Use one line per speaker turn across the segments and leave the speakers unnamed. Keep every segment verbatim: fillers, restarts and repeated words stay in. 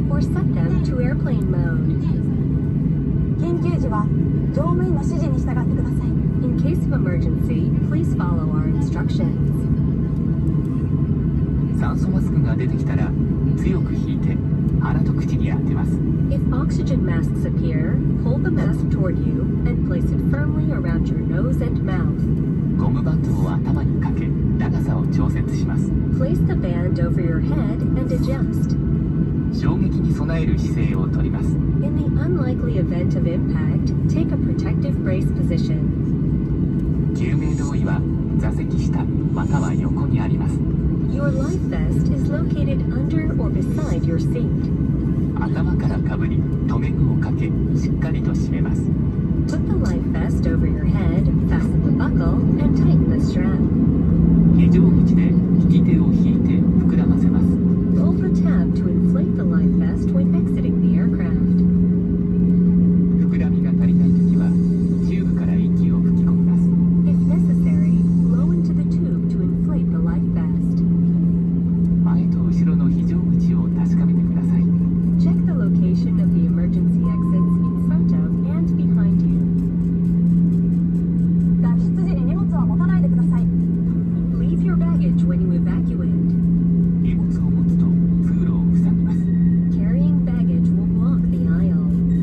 or set them to airplane mode.
緊急時は乗務員の指示に従ってください。
In case of emergency, please follow our instructions.
酸素マスクが出てきたら強く引いて鼻と口に当てます。
If oxygen masks appear, pull the mask toward you and place it firmly around your nose and mouth.
ゴムバンドを頭にかけ長さを調節します。
Place the band over your head and adjust.
衝撃に備える姿勢をとります。
In the unlikely event of impact, take a protective brace position.
救命胴衣は座席下または横にあります。
Your life vest is located under or beside your seat.
頭からかぶり留め具をかけしっかりと締めます。
Put the life vest over your head, fasten the buckle, and tighten the strap.
非常口で引き手を引いて膨らませます。
Pull the tab to inflate the life vest when exiting the aircraft.
膨らみが足りないときはチューブから息を吹き込みます。
If necessary, blow into the tube to inflate the life vest.
前と後ろの非常口を確かめてください。
Check the location of the emergency exits in front of and behind you.
脱出時に荷物は持たないでください。
Leave your baggage when you evacuate.
荷物を持つと通路を塞ぎます。
Carrying baggage will block the aisle.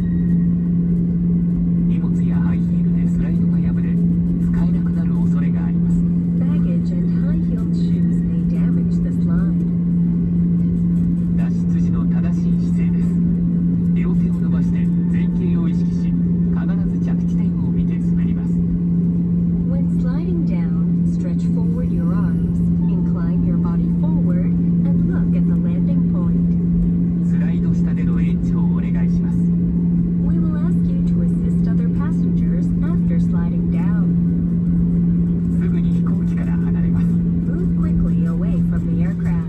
荷物やハイヒールでスライドが破れ使えなくなる恐れがあります。
Baggage and high-heeled shoes may damage the slide.
脱出時の正しい姿勢です。両手を伸ばして前傾を意識し、必ず着地点を見て滑ります。
When sliding down, stretch forward your arms, incline your body forward, and look at the landing point.
スライド下での援助をお願いします。
We will ask you to assist other passengers after sliding down.
すぐに飛行機から離れます。
Move quickly away from the aircraft.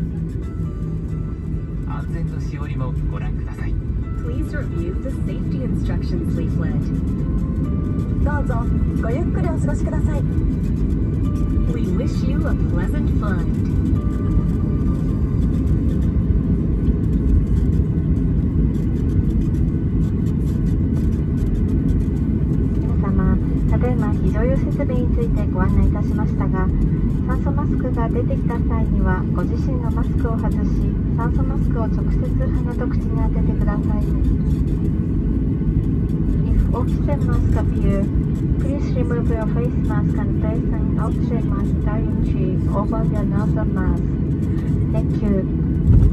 安全のしおりもご覧ください。
Please review the safety instructions leaflet.
どうぞごゆっくりお過ごしください。
We wish you a pleasant flight.
皆様、ただいま非常用設備についてご案内いたしましたが、酸素マスクが出てきた際にはご自身のマスクを外し、酸素マスクを直接鼻と口に当ててください。 If oxygen mask appear, please remove your face mask and place an oxygen mask directly over your nose and mouth. Thank you.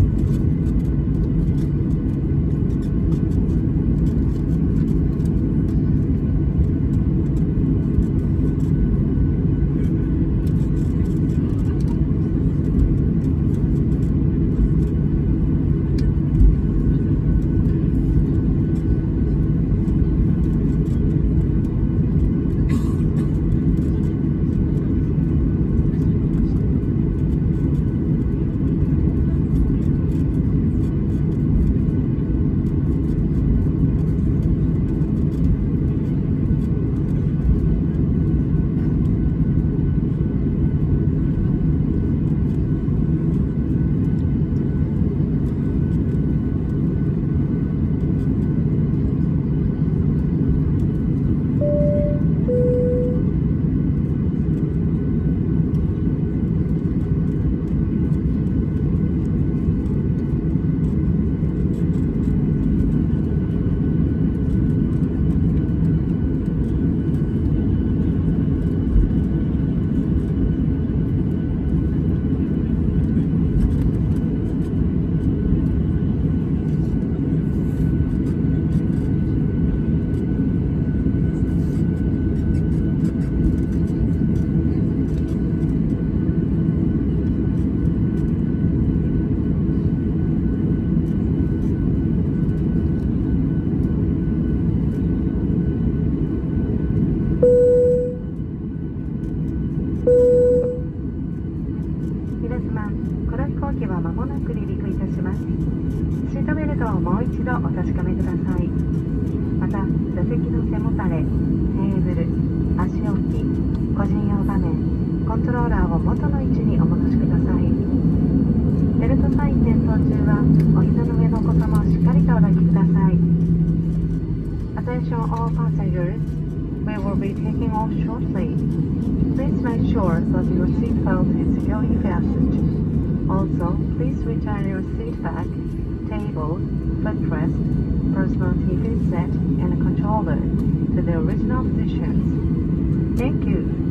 お確かめください。また、座席の背もたれ、テーブル、足置き、個人用画面、コントローラーを元の位置にお戻しください。 ベルトサイン点灯中はお膝の上のお子様をしっかりとお抱きください。Attention all passengers, we will be taking off shortly. Please make sure that your seatbelt is securely fastened. Also, please return your seat back, table, footrest, personal T V set, and controller to their original positions. Thank you.